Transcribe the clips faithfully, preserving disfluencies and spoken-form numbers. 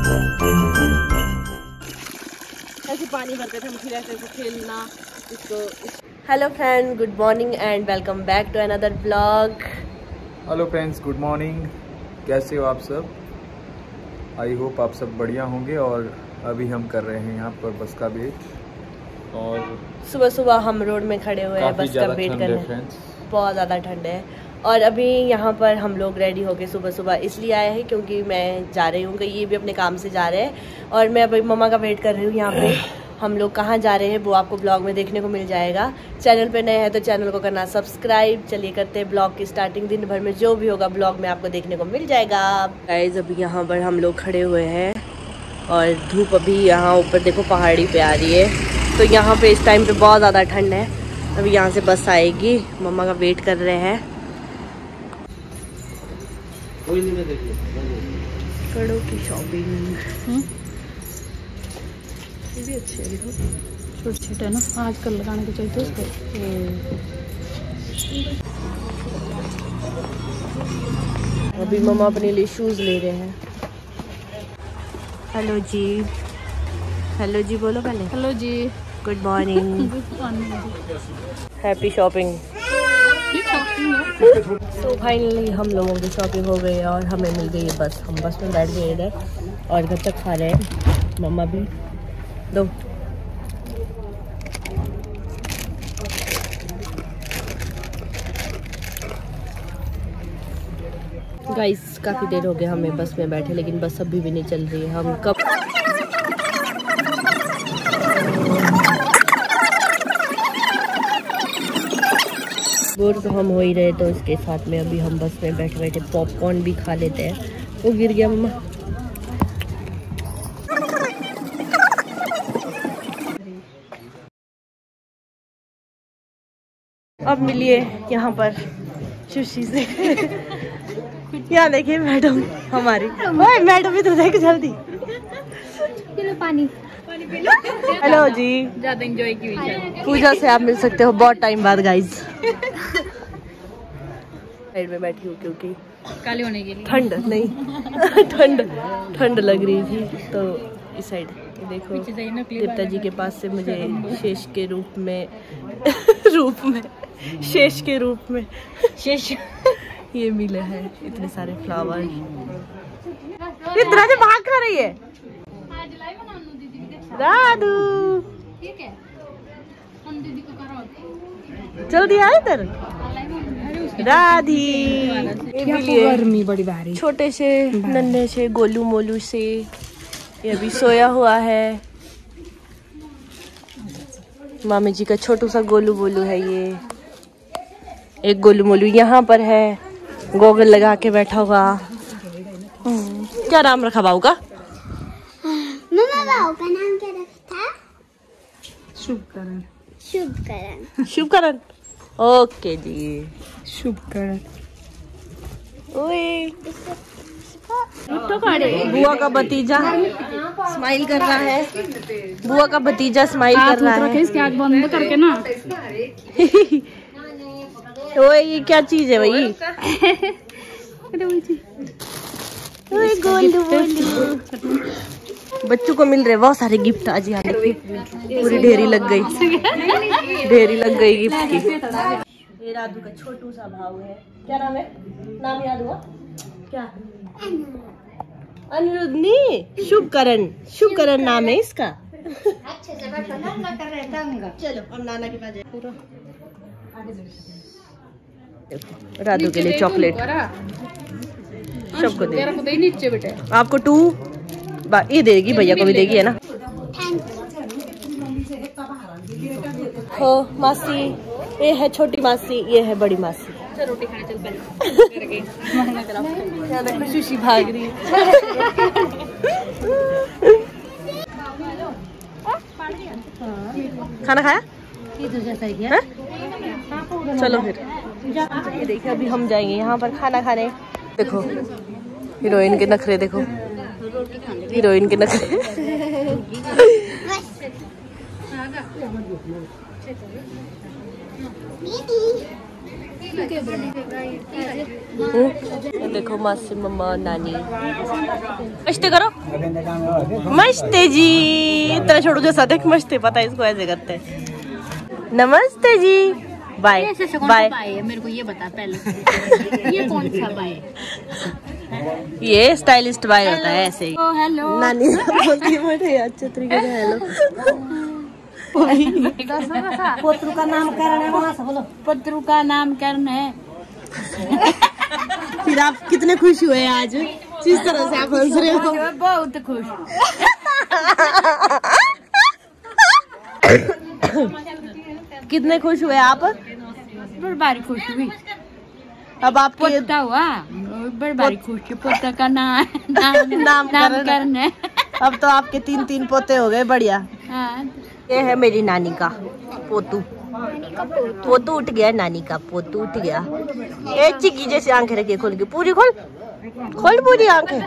ऐसे पानी भरते थे, मुझे रहते थे खेलना इसको। Hello friend, good morning and welcome back to another blog. Hello friends, good morning. कैसे हो आप सब? आई होप आप सब बढ़िया होंगे। और अभी हम कर रहे हैं यहाँ पर बस का वेट। और सुबह सुबह हम रोड में खड़े हुए हैं बस का वेट करने। बहुत ज़्यादा ठंड है। और अभी यहाँ पर हम लोग रेडी हो गए सुबह सुबह इसलिए आए हैं क्योंकि मैं जा रही हूँ, ये भी अपने काम से जा रहे हैं और मैं अभी मम्मा का वेट कर रही हूँ यहाँ पे। हम लोग कहाँ जा रहे हैं वो आपको ब्लॉग में देखने को मिल जाएगा। चैनल पे नए हैं तो चैनल को करना सब्सक्राइब। चलिए करते हैं ब्लॉग की स्टार्टिंग। दिन भर में जो भी होगा ब्लॉग में आपको देखने को मिल जाएगा। गाइस अभी यहाँ पर हम लोग खड़े हुए हैं और धूप अभी यहाँ ऊपर देखो पहाड़ी पे आ रही है, तो यहाँ पे इस टाइम पे बहुत ज़्यादा ठंड है। अभी यहाँ से बस आएगी, मम्मा का वेट कर रहे हैं। कड़ों की शॉपिंग ये भी अच्छे है, देखो छोटे छोटे है ना, आजकल लगाने को चाहिए उसको। अभी मम्मा अपने लिए शूज ले रहे हैं। हेलो जी, हेलो जी बोलो पहले। हेलो जी, good morning. Good morning. Happy shopping. तो फाइनली हम लोगों की शॉपिंग हो गई और हमें मिल गई है बस। हम बस में बैठ गए इधर और घर तक खा रहे हैं। मम्मा भी दो। गाइस काफ़ी देर हो गया हमें बस में बैठे, लेकिन बस अभी भी नहीं चल रही है। हम कब बोर तो हम हो ही रहे, तो इसके साथ में अभी हम बस में बैठे बैठे पॉपकॉर्न भी खा लेते हैं। वो गिर गया मम्मा। अब मिलिए यहाँ पर सुशी से। यहाँ देखिए मैडम हमारी। ओए मैडम भी तो देख जल्दी। पानी पानी पी लो। हेलो जी, ज्यादा एंजॉय की हुई है। पूजा से आप मिल सकते हो बहुत टाइम बाद गाइज। साइड में बैठी हूँ क्योंकि काले होने के लिए ठंड नहीं ठंड ठंड लग रही थी, तो इस साइड देखो देवता जी के पास से मुझे शेष के रूप में रूप में शेष के रूप में शेष ये मिले हैं इतने सारे फ्लावर। इतना से भाग कर रही है दादू। जल्दी आ इधर राधी। गर्मी बड़ी भारी। छोटे से नन्हे से गोलू मोलू से ये अभी सोया हुआ है। मामी जी का छोटू सा गोलू बोलू है ये। एक गोलू मोलू यहाँ पर है, गोगल लगा के बैठा हुआ। क्या नाम रखा बाबू का? मम्मा बाबू का नाम क्या रखा? शुभकरण। शुभकरण। शुभकरण ओके जी, शुभकरण। ओए बुआ का भतीजा स्माइल कर रहा है। बुआ का भतीजा स्माइल कर रहा है। इसकी आँख बंद करके ना। ओए ये क्या चीज है भाई? ओए गोलू गोलू। बच्चों को मिल रहे बहुत सारे गिफ्ट आज। यहाँ देखिए पूरी ढेरी लग गई, ढेरी लग गई गिफ्ट की। ये राधू का छोटू सा भाव है। क्या नाम है? नाम याद हुआ क्या? अनिरुद्धनी। शुभकरण, शुभकरण नाम है इसका। अच्छे से बैठो ना, ना कर रहे दंग। चलो अब नाना के पास जाए। राधू के लिए चॉकलेट सबको दे। नीचे बेटे आपको टू ये देगी, भैया को भी देगी है ना। हो मासी, ये है छोटी मासी, ये है बड़ी मासी। चल रोटी खाने चल पहले। देखो सुशी भाग रही है। खाना खाया? है? चलो फिर ये देखिए अभी हम जाएंगे यहाँ पर खाना खाने। देखो हीरोइन के नखरे, देखो हीरोइन के नखरे। देखो मासी मम्मा नानी कश्ते करो। मस्ते जी, तेरा छोटू जैसा देख, मस्ते, पता है इसको ऐसे करते हैं। नमस्ते जी, बाय बाय। मेरे को ये बता पहले, ये कौन सा बाय? ये स्टाइलिस्ट बाय होता है ऐसे ही। ओ हेलो नानी बोलती है अच्छे तरीके से हेलो। पोतरू का नामकरण है, वहाँ से बोलो। पोतरू का नामकरण है। फिर आप कितने खुश हुए आज, जिस तरह से आप हंस रहे हो? बहुत खुश। कितने खुश हुए आप? बड़ी खुश हुई। अब आपको पोता हुआ, बड़ी खुश। पोता का नाम नामकरण है। अब तो आपके तीन तीन पोते हो गए, बढ़िया। हाँ। ये है मेरी नानी का पोतू। पोतू उठ गया, नानी का पोतू उठ गया। ए चिक्की जैसे आंखें रखिए, खोल के पूरी खोल खोल पूरी आंखें।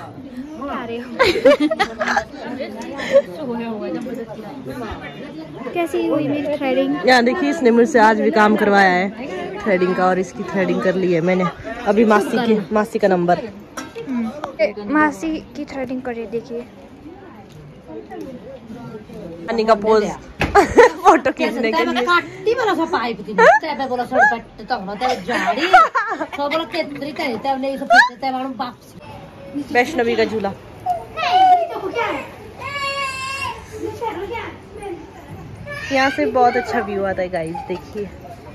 कैसी हुई मेरी थ्रेडिंग? यहाँ देखिए, इसने मुझसे आज भी काम करवाया है थ्रेडिंग का, और इसकी थ्रेडिंग कर ली है मैंने अभी। मासी के मासी का नंबर, मासी की थ्रेडिंग करे, देखिए नानी का पोज फोटो खींचने के लिए। वैष्णवी का झूला। यहाँ से बहुत अच्छा व्यू आता है गाइस, देखिए।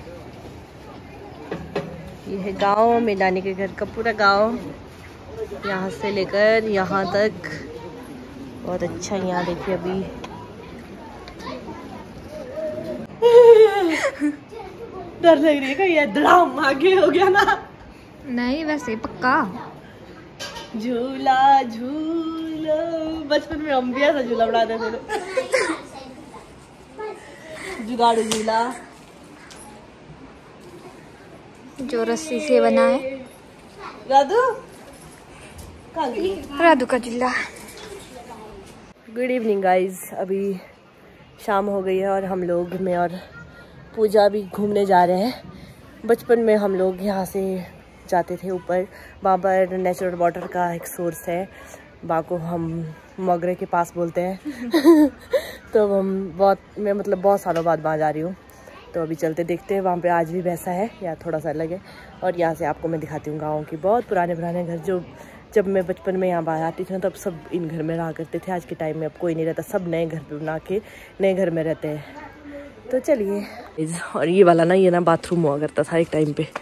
ये है गांव में, नानी के घर का पूरा गांव, यहाँ से लेकर यहाँ तक बहुत अच्छा। यहाँ देखिए अभी डर लग रही है कि ये धड़ाम आगे हो गया ना। नहीं, वैसे पक्का झूला झूलो, बचपन में हम भी ऐसा झूला बनाते थे। जुगाड़ू झूला जो रस्सी से बना है। राधू राधू का झूला। गुड इवनिंग गाइज, अभी शाम हो गई है और हम लोग, मैं और पूजा भी घूमने जा रहे हैं। बचपन में हम लोग यहाँ से जाते थे ऊपर, वहाँ पर नेचुरल वाटर का एक सोर्स है, वहाँ को हम मोगरे के पास बोलते हैं। तो हम बहुत, मैं मतलब बहुत सालों बाद वहाँ जा रही हूँ, तो अभी चलते देखते हैं। वहाँ पे आज भी वैसा है या थोड़ा सा अलग है। और यहाँ से आपको मैं दिखाती हूँ गाँव की बहुत पुराने पुराने घर, जो जब मैं बचपन में यहाँ बाहर आती थी ना, तब सब इन घर में रहा करते थे। आज के टाइम में अब कोई नहीं रहता, सब नए घर पे बना के नए घर में रहते हैं। तो चलिए। और ये वाला ना, ये ना बाथरूम हुआ करता था एक टाइम पे।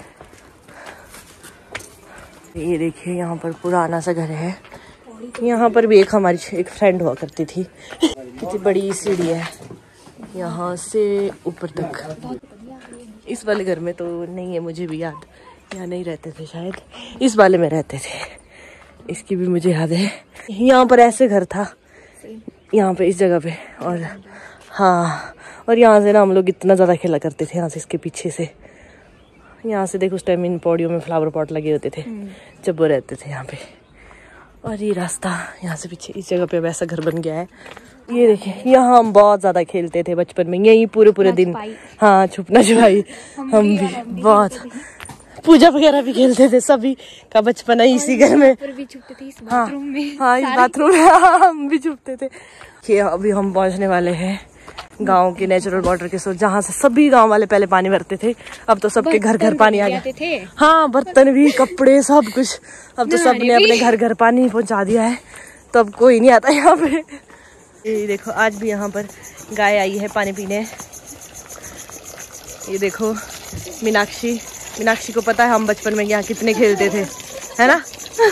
ये देखिए यहाँ पर पुराना सा घर है। यहाँ पर भी एक हमारी एक फ्रेंड हुआ करती थी। कितनी बड़ी सीढ़ी है यहाँ से ऊपर तक। इस वाले घर में तो नहीं है, मुझे भी याद, यहाँ नहीं रहते थे शायद, इस वाले में रहते थे। इसकी भी मुझे याद है। यहाँ पर ऐसे घर था, यहाँ पे इस जगह पे। और हाँ, और यहाँ से ना हम लोग इतना ज़्यादा खेला करते थे, यहाँ से इसके पीछे से। यहाँ से देखो, उस टाइम इन पौड़ियों में फ्लावर पॉट लगे होते थे जब वो रहते थे यहाँ पे। और ये रास्ता यहाँ से पीछे इस जगह पे वैसा घर बन गया है। ये देखिए, यहाँ हम बहुत ज़्यादा खेलते थे बचपन में, यही पूरे पूरे दिन। हाँ, छुपना छुपाई हम भी बहुत, पूजा वगैरह भी खेलते थे। सभी का बचपन है इसी घर में। भी छुपते थे इस हाँ बाथरूम में। हाँ, इस बाथरूम में हम भी छुपते थे। ये अभी हम पहुँचने वाले हैं गांव के नेचुरल वाटर के सोर्स, जहाँ से सभी गांव वाले पहले पानी भरते थे। अब तो सबके घर घर पानी आ गया। हाँ, बर्तन भी, कपड़े, सब कुछ। अब तो सबने अपने घर घर पानी पहुँचा दिया है, तो अब कोई नहीं आता यहाँ पे। ये देखो, आज भी यहाँ पर गाय आई है पानी पीने। ये देखो मीनाक्षी, मीनाक्षी को पता है हम बचपन में यहाँ कितने खेलते थे, है ना?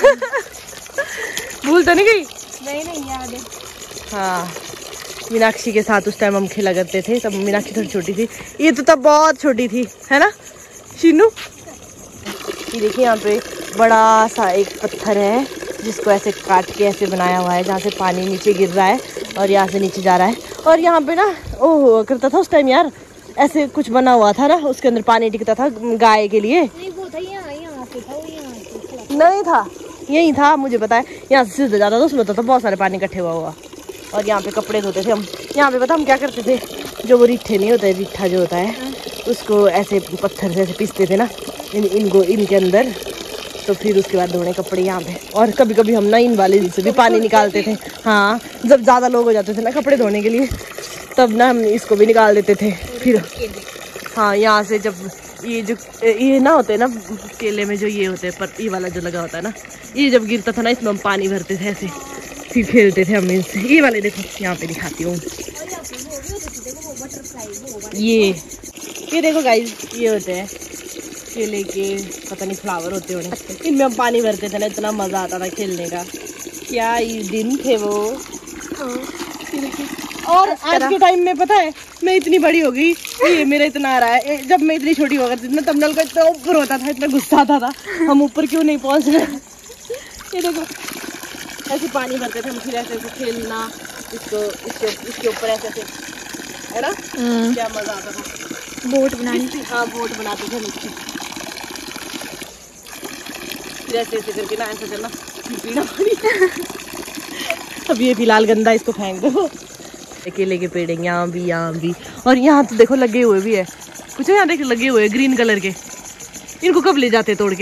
भूल तो नहीं गई? नहीं नहीं, याद है। हाँ, मीनाक्षी के साथ उस टाइम हम खेला करते थे। तब मीनाक्षी थोड़ी छोटी थी, ये तो तब बहुत छोटी थी, है ना शीनू? ये देखिए, यहाँ पे बड़ा सा एक पत्थर है जिसको ऐसे काट के ऐसे बनाया हुआ है, जहाँ से पानी नीचे गिर रहा है और यहाँ से नीचे जा रहा है। और यहाँ पे ना ओह करता था उस टाइम यार, ऐसे कुछ बना हुआ था ना, उसके अंदर पानी टिकता था गाय के लिए। नहीं, वो था यहाँ, यहाँ पे था, वो यहाँ पे नहीं था, यही था, मुझे पता है। यहाँ से सीधे जाता था, उसमें होता था बहुत सारे पानी इकट्ठे हुआ हुआ। और यहाँ पे कपड़े धोते थे हम। यहाँ पे पता हम क्या करते थे, जो वो रिट्ठे नहीं होते, रिट्ठा जो होता है, उसको ऐसे पत्थर से ऐसे पीसते थे ना इन इनको इनके अंदर, तो फिर उसके बाद धोने कपड़े यहाँ पे। और कभी कभी हम ना इन वाले से भी पानी निकालते थे। हाँ, जब ज़्यादा लोग हो जाते थे ना कपड़े धोने के लिए, तब ना हम इसको भी निकाल देते थे। फिर हाँ, यहाँ से जब ये जो ये ना होते हैं ना केले में जो ये होते हैं, पर ये वाला जो लगा होता है ना, ये जब गिरता था ना इसमें हम पानी भरते थे ऐसे, फिर खेलते थे हम इनसे। ये वाले देखो, यहाँ पे दिखाती हूँ। ये ये देखो गाइस, ये होते हैं केले के, पता नहीं फ्लावर होते होंगे, इनमें हम पानी भरते थे ना, इतना मजा आता था खेलने का। क्या ये दिन थे वो। और आज के टाइम में पता है मैं इतनी बड़ी हो गई, ये मेरा इतना आ रहा है। जब मैं इतनी छोटी हुआ करती थी ना, तब नल का इतना ऊपर होता था, इतना गुस्सा आता था, हम ऊपर क्यों नहीं पहुंच रहे। ये देखो ऐसे पानी भरते थे हम, फिर ऐसे ऐसे खेलना, इसको इसके इसके ऊपर ऐसे ऐसे, है ना, क्या मजा आता था। बोट बनानी, हाँ बोट बनाते थे नीचे, फिर ऐसे ऐसे करके ना ऐसे करना, पीना पानी। अब ये फिलहाल गंदा, इसको फेंक दो। केले के पेड़ हैं यहाँ भी, यहाँ भी, और यहाँ तो देखो लगे हुए भी है कुछ, यहाँ देखो लगे हुए ग्रीन कलर के। इनको कब ले जाते तोड़ के?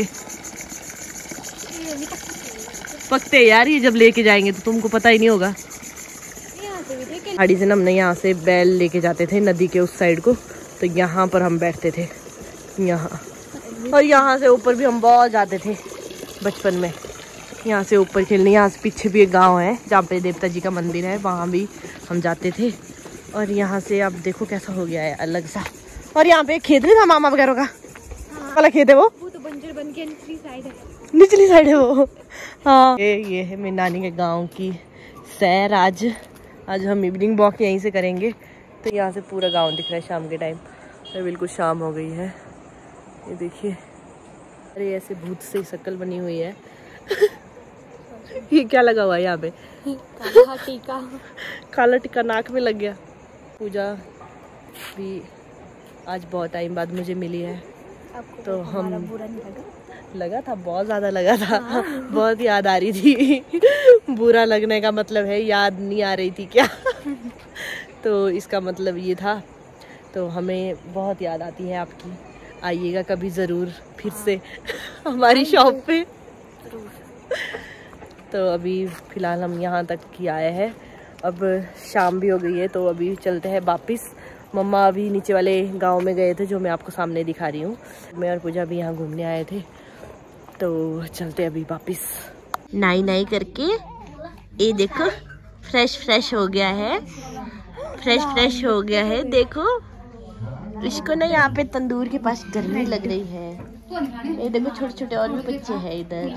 पकते यार, ये जब लेके जाएंगे तो तुमको पता ही नहीं होगा। गाड़ी से ना हमने यहाँ से बैल लेके जाते थे नदी के उस साइड को, तो यहाँ पर हम बैठते थे यहाँ, और यहाँ से ऊपर भी हम बहुत जाते थे बचपन में, यहाँ से ऊपर खेलने। यहाँ से पीछे भी एक गांव है जहाँ पे देवता जी का मंदिर है, वहाँ भी हम जाते थे। और यहाँ से अब देखो कैसा हो गया है अलग सा। और यहाँ पे एक खेत नहीं था मामा वगैरह का, हाँ। वाला खेत है वो, वो तो बंजर बन के निचली साइड है, निचली साइड है वो। हाँ, ये ये है मेरी नानी के गाँव की सैर। आज आज हम इवनिंग वॉक यहीं से करेंगे, तो यहाँ से पूरा गाँव दिख रहा है शाम के टाइम। तो बिल्कुल शाम हो गई है, ये देखिए। अरे ऐसे भूत से शक्ल बनी हुई है। ये क्या लगा हुआ है यहाँ पे? काला टीका। काला टीका नाक में लग गया। पूजा भी आज बहुत टाइम बाद मुझे मिली है, तो हम बुरा नहीं लगा? लगा था, बहुत ज़्यादा लगा था। हाँ। बहुत याद आ रही थी। बुरा लगने का मतलब है याद नहीं आ रही थी क्या? तो इसका मतलब ये था। तो हमें बहुत याद आती है आपकी, आइएगा कभी ज़रूर फिर से हमारी शॉप पे। तो अभी फ़िलहाल हम यहाँ तक ही आए हैं, अब शाम भी हो गई है, तो अभी चलते हैं वापस। मम्मा अभी नीचे वाले गांव में गए थे, जो मैं आपको सामने दिखा रही हूँ। मैं और पूजा भी यहाँ घूमने आए थे, तो चलते अभी वापस। नाई नाई करके, ये देखो फ्रेश फ्रेश हो गया है, फ्रेश फ्रेश हो गया है। देखो इसको ना यहाँ पे तंदूर के पास गर्मी लग रही है। ये देखो छोटे छोटे और भी बच्चे हैं इधर।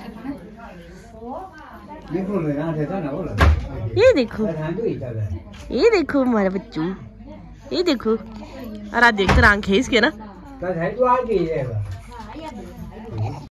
ये देखो, ये देखो हमारा बच्चू, ये देखो। अरे देख कर आंखें इसके ना।